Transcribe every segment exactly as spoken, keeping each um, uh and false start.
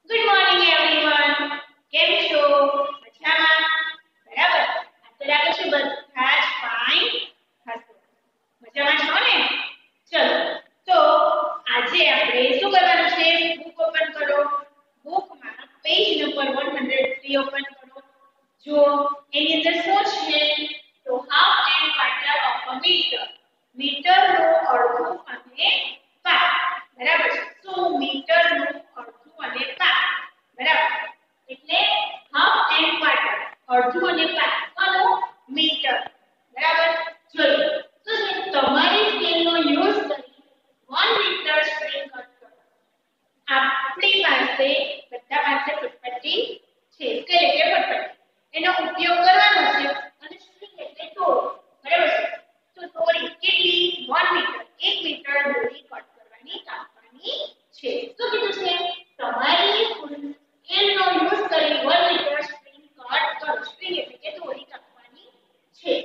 Good morning everyone. કેમ છો? મજામાં? બરાબર. આ તો લાગે છે બધા જ ફાઇન હશે. મજામાં છો ને? ચલો. તો આજે આપણે શું કરવાનું છે? બુક ઓપન કરો. બુકમાં પેજ નંબર એકસો ત્રણ ઓપન કરો. જો એની અંદર શું છે? તો half and quarter of a metre. મીટરનો અડધું અને પાર્ટ. બરાબર છે. શું મીટરનું અડધું અને પાર્ટ. બરાબર. એટલે હાફ એન્ડ ક્વાર્ટર અડધું અને પાર્ટ કોનું? મીટર. બરાબર. જોઈએ તો તમારી સ્કેલનો યુઝ કરી એક મીટર સ્ટ્રિંગ કટ કરો. આપણી પાસે બધા પાસે પટ્ટી છે. સ્કેલ એટલે પટ્ટી. એનો ઉપયોગ કરવાનો છે અને સ્ટ્રિંગ એટલે દોરી. બરાબર છે. તો દોરી કેટલી? એક મીટર. એક મીટર દોરી કટ કરવાની કાપવાની છે. શું કીધું છે? તમારી સ્કેલનો યુઝ કરી એક મીટર સ્ટ્રિંગ કટ કરો. સ્ટ્રિંગ એટલે કે દોરી કાપવાની છે.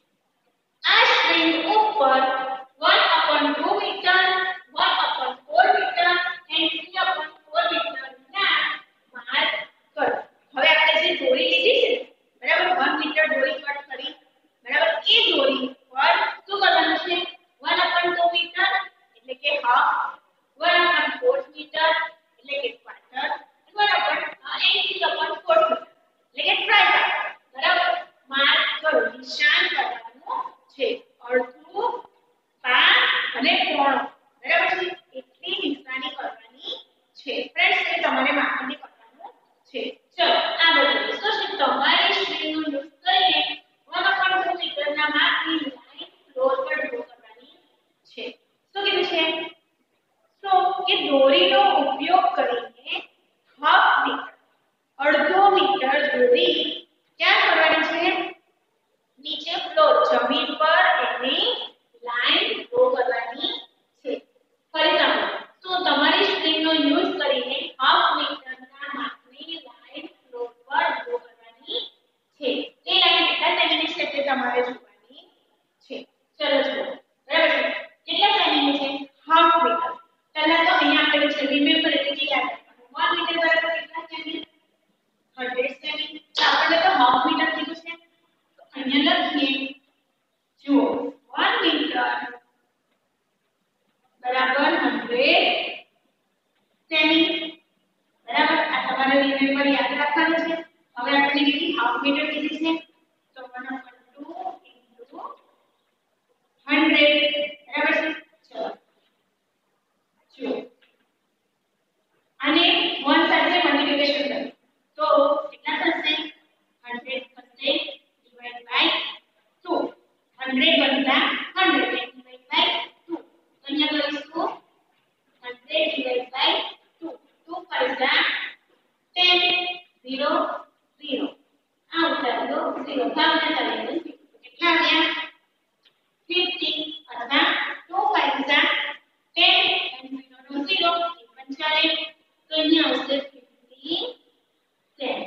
આ સ્ટ્રિંગ ઉપર one upon two metre, one upon four metre and three upon four metre ના માર્ક કરો. હવે આપણે જે દોરી લીધી છે બરાબર એક મીટર દોરી કટ કરી બરાબર એ દોરી પર શું કરવાનું છે? one upon two મીટર એટલે કે half, one upon four metre એટલે કે quarter, one upon and three upon four metre એટલે કે ટ્રાય બરાબર માર્ક કરો. નિશાન કરવાનું છે. અડધું, પાર્ટ અને પોણો. બરાબર છે. એટલી નિશાની કરવાની છે. ફ્રેન્ડ્સ એ તમારે માપને કરવાનું છે. ચલો આગળ જોઈએ. તો છે તમારી સ્ટ્રિંગનો યુઝ કરીને one upon two મીટરના માપની લાઈન ફ્લોર પર ડ્રો કરવાની છે. શું કીધું છે? તો એ દોરીનો ઉપયોગ કરીને હાફ મીટર અડધો મીટર દોરી ક્યાં કરવાની છે? નીચે ફ્લોર જમીન પર એની લાઈન ડ્રો કરવાની છે. ફરી સાંભળો. તો તમારી સ્ટ્રિંગનો યુઝ કરીને હાફ મીટરના માપની લાઈન ફ્લોર પર ડ્રો કરવાની છે. એ લાઈન કેટલા સેન્ટીમીટર છે તે તમારે જોવાની છે. ચલો જુઓ. બરાબર છે. કેટલા સેન્ટીમીટર છે? Half metre. પહેલા તો અહીંયા આપેલું છે રિમેમ્બર એટલે કે યાદ રાખવાનું. એક મીટર બરાબર કેટલા સેન્ટીમીટર? સો સેન્ટીમીટર. આપણે તો હાફ મીટર કીધું છે. અહીંયા લખીએ. જુઓ એક મીટર બરાબર સો સેમી. બરાબર. આ તમારે રિમેમ્બર યાદ રાખવાનું છે. હવે આપણે કેટલી હાફ મીટર કીધી છે? તો one upon two into one hundred. બરાબર છે. ચલો જુઓ આને one સાથે મલ્ટીપ્લિકેશન કરો તો કેટલા થશે? one hundred થશે divide by two. one hundred બનતા one hundred divide by two. તો અહીંયા કરીશું one hundred divide by two. two five ten. zero zero. આ ઉતારો zero. ભાગના કરીએ કેટલા આવ્યા? fifty અથવા two five ten and zero no zero એ પણ ચાલે. તો અહીંયા આવશે fifty cent.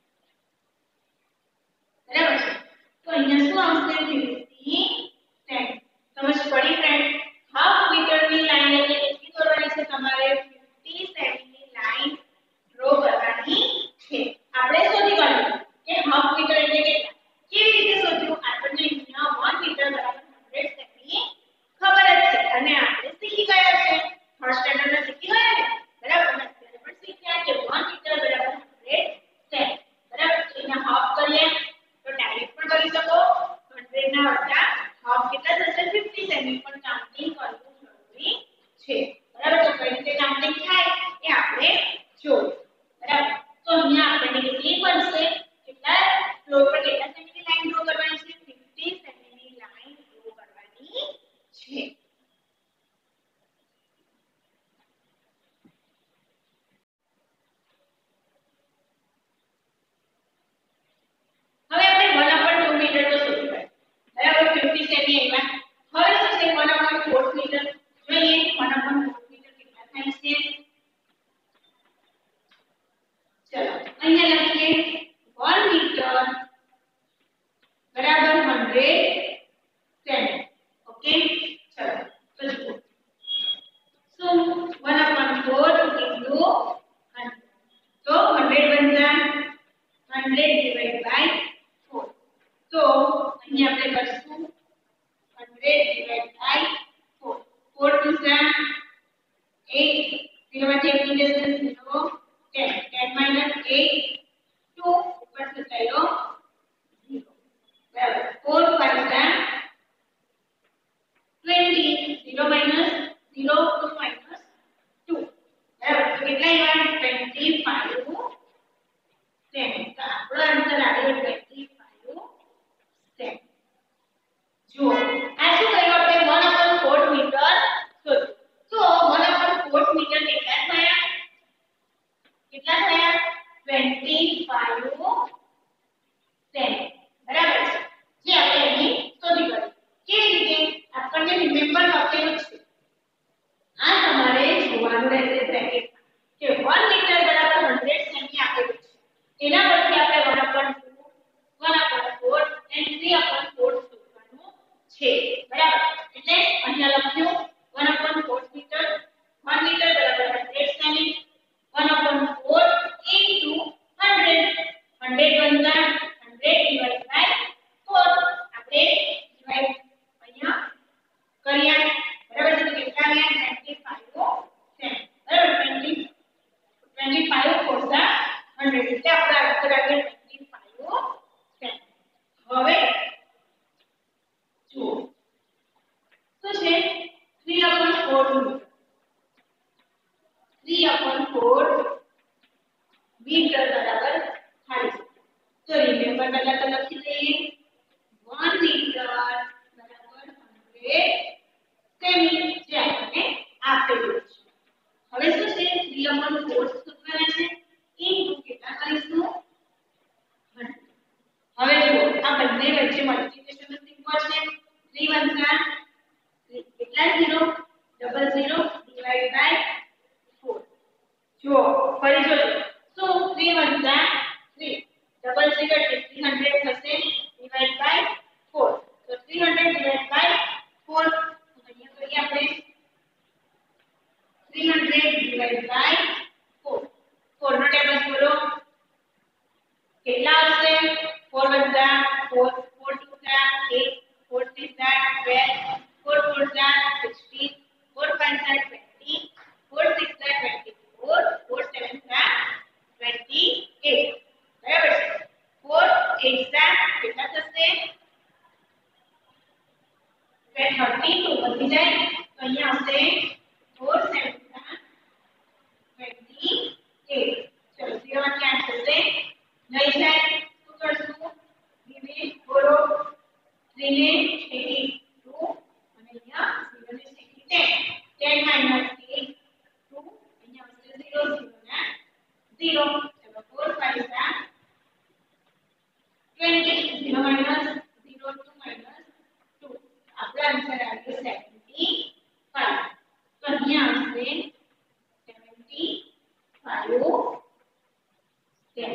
બરાબર છે. તો અહીંયા શું આવશે? fifty cent. સમજ પડી ફ્રેન્ડ? હાફ મીટરની લાઈન એટલે કેટલી દોરવાની છે તમારે? fifty સેન્ટીની લાઈન ડ્રો કરવાની છે. આપણે શોધી કાઢ્યું કે હાફ મીટર એટલે કેટલા. કેવી રીતે શોધ્યું? આપણને અહીંયા one મીટર બરાબર one hundred સેમી ખબર જ છે અને આપણે શીખી ગયા છે. ફર્સ્ટ સ્ટેન્ડર્ડમાં શીખી ગયા ને? બરાબર. અત્યારે પણ શીખ્યા કે one મીટર બરાબર one hundred સેમી. બરાબર. તો અહીંયા હાફ કરીએ તો ડાયરેક્ટ પણ કરી શકો. one hundred ના અડધા હાફ કેટલા થશે? fifty semi. પણ કાઉન્ટિંગ કરવું જરૂરી છે. બરાબર. તો કઈ રીતે કાઉન્ટિંગ થાય એ આપણે જોઈશું. બરાબર. તો અહીંયા આપણને કેટલી બનશે? કેટલા ફ્લોર પર કેટલા સેમીની લાઈન ડ્રો કરવાની છે? fifty સેમીની લાઈન ડ્રો કરવાની છે. હવે આપણે one upon two મીટર તો શોધી કાઢ્યું. બરાબર. fifty સેમી આવ્યા. હવે શું છે? one upon four metre. જોઈએ one upon four મીટર કેટલા થાય છે? ચલો અહીંયા લખીએ divided by four. four twos are eight. zero માંથી એક નીકળે zero. ten. ten minus eight. two ઉપર થયો zero. બરાબર. four five are twenty. zero minus zero two minus two. બરાબર. તો કેટલા આવ્યા? twenty-five. ten. તો આપણો આન્સર આવ્યો twenty-five. ten. જુઓ આ શું કર્યું આપણે one upon four મીટર શોધ્યું. તો one upon four મીટર કેટલા થયા? કેટલા થયા? twenty-five. ten. બરાબર છે. જે આપણે અહીં શોધી કાઢ્યું. કેવી રીતે? આપણને રિમેમ્બર આપેલું છે. આ તમારે જોવાનું રહેશે બ્રેકેટમાં કે one મીટર બરાબર one hundred સેમી આપેલું છે. એના પરથી આપણે one upon two, one upon four and three upon four શોધવાનું છે. બરાબર. એટલે અહીંયા લખ્યું one upon four metre. one metre બરાબર one hundred સેમી. one upon four into one hundred. one hundred બનતા one hundred divided by four. આપણે divide અહીંયા કર્યા. બરાબર છે. તો કેટલા આવ્યા? twenty-five. ten. બરાબર. twenty twenty-five four one hundred. એટલે આપણે આન્સર આવ્યો twenty-five. ten. હવે જુઓ શું છે? three upon four metre. three upon four metre બરાબર થાય છે. તો રિમેમ્બર પહેલા તો લખી દઈએ one મીટર બરાબર one hundred સેમી જે આપણને આપેલું છે. હવે શું છે? three upon four શોધવાના છે. ઇન્ટુ કેટલા કરીશું? one hundred. હવે જુઓ આ બંને વચ્ચે મલ્ટીપ્લિકેશન નો સિમ્બોલ છે. three ones are કેટલા zero? double zero divided by four. જુઓ ફરી જોજો. શું three ones are three. double zero એટલે three hundred થશે divided by four. તો three hundred divided by four. અહીંયા કરીએ આપણે three hundred divided by four. four નો ટેબલ બોલો કેટલા આવશે? four ones are four. four twos are eight. four threes are twelve. four fours are sixteen. four fives are twenty. four sixes are twenty-four. four sevens are twenty-eight. બરાબર છે. four eights are કેટલા થશે? thirty-two વધી જાય તો અહીંયા આવશે four sevens are twenty-eight. ચલો zero માંથી આઠ થશે લઈ જાય. શું કરશું? ધીમે બોલો. three ને શેકી two અને અહીંયા zero ને શેકી ten. ten minus eight two અહીંયા આવશે zero. zero ના zero. ચલો four fives are twenty. zero minus zero two minus two. આપણો આન્સર આવ્યો seventy-five. તો અહીંયા આવશે seventy-five. ten.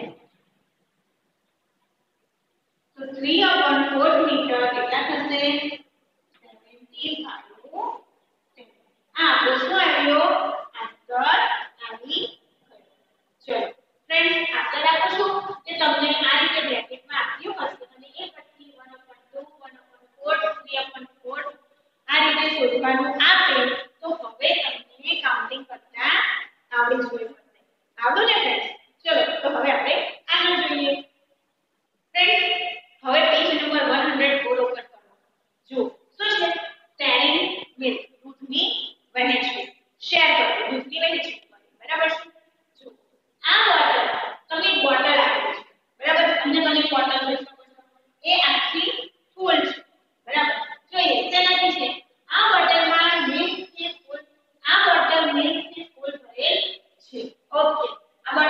તો three upon four મીટર કેટલા થશે? seventy-five. ten. આ આપણો શું આવ્યો? આન્સર આવી ગયો. ચલો ફ્રેન્ડ્સ આશા રાખું છું કે તમને આ રીતે બ્રેકેટમાં આપ્યું હશે અને એ પછી one upon two, one upon four, three upon four આ રીતે શોધવાનું આપે તો હવે તમને કાઉન્ટિંગ કરતા આવડી જ જોઈએ. આવડું ને ફ્રેન્ડ્સ? ચલો તો હવે આપણે આગળ જોઈએ. ફ્રેન્ડ્સ હવે page number one oh four ઉપર કરો. જો શું છે? sharing milk. દૂધની વહેંચણી. શેર કરો. દૂધની વહેંચણી કરો. બરાબર છે? જો આ બોટલ તમને બોટલ આપેલી છે. બરાબર? તમને મને બોટલ જોઈ શકો છો. એ આખી ફૂલ છે. બરાબર? જોઈએ શેનાથી છે? આ બોટલમાં મિલ્ક થી ફૂલ આ બોટલ મિલ્ક થી ફૂલ ભરેલ છે. ઓકે. આ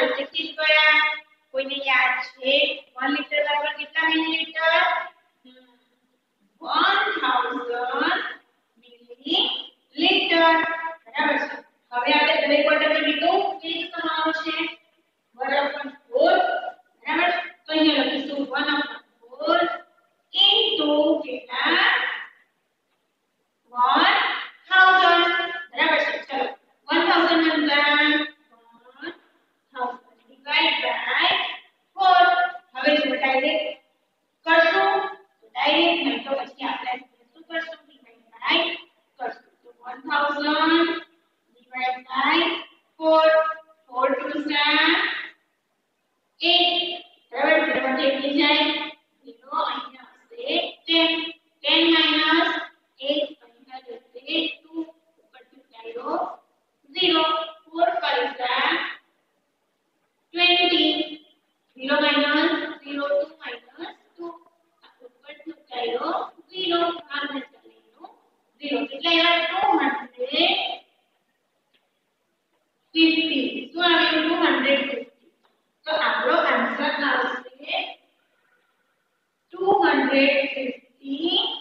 નજદીકથી જ ગયા. કોઈને યાદ છે એક લીટર બરાબર કેટલા મિલીલીટર? one thousand millilitre. બરાબર છે. હવે આપણે દરેક બોટલમાં કેટલું મિલી કરવાનું છે? one upon four. બરાબર. તો અહીંયા લખીશું one upon four into કેટલા? one thousand. બરાબર છે. ચલો one thousand ના one thousand divide by four. હવે જો ડાયરેક્ટ કરશું તો ડાયરેક્ટ નહીં તો પછી આપણે શું કરશું? divide by કરશું. તો one thousand divide by four. four twos are eight. બરાબર. જેમાં કેટલી જાય? zero અહીંયા હશે ten. ten minus eight અહીંયા જશે two. ઉપરથી ચાલ્યો zero. four fives are twenty. zero minus zero two minus two. ઉપરથી ચાલ્યો zero. આગળ ચાલ્યો zero. કેટલા આવ્યા? two hundred fifty. શું આવ્યું? two hundred fifty. તો આપણો આન્સર આવશે two hundred fifty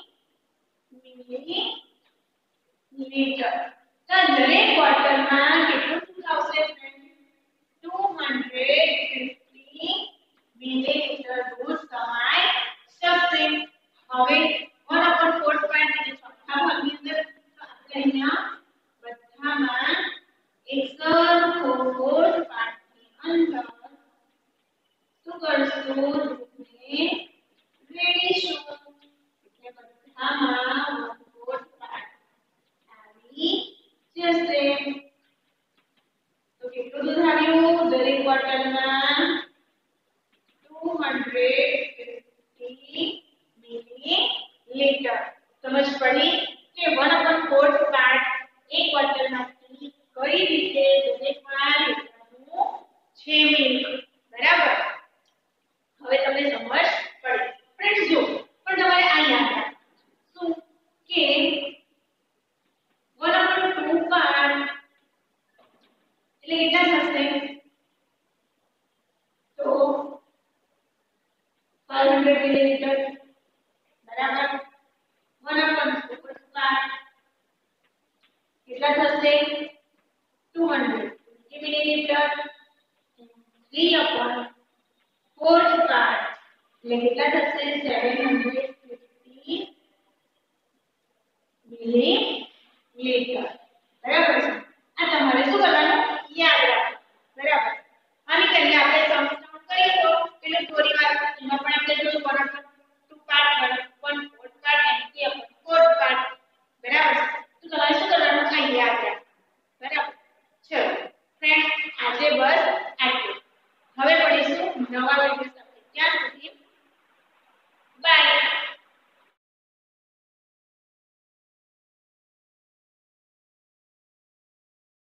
મિલીલીટર. તો દરેક બોટલમાં કેટલું દૂધ આવશે? two hundred fifty મિલીલીટર દૂધ સમાઈ શકશે. હવે one upon four point એટલે ચોથા ભાગની અંદર તો આપણે અહીંયા બધામાં એક સરખો four પાર્ટની અંદર શું કરશું? દૂધને રેડીશું. એટલે બધામાં one fourth પાર્ટ આવી જશે. તો કેટલું દૂધ આવ્યું? દરેક બોટલમાં two hundred fifty મિલીલીટર. સમજ પડી કે one upon four પાર્ટ એક બોટલમાંથી કઈ રીતે દરેકમાં લેવાનું છે મિલ્ક. બરાબર. હવે તમને સમજ પડી. ફ્રેન્ડ્સ જો પણ તમારે આ યાદ રાખવાનું શું કે one upon two પાર્ટ એટલે કેટલા થશે? તો five hundred મિલીલીટર. બરાબર. one upon four પાર્ટ કેટલા થશે? two hundred fifty millilitre. three upon four part એટલે કેટલા થશે? seven hundred fifty millilitre. બરાબર.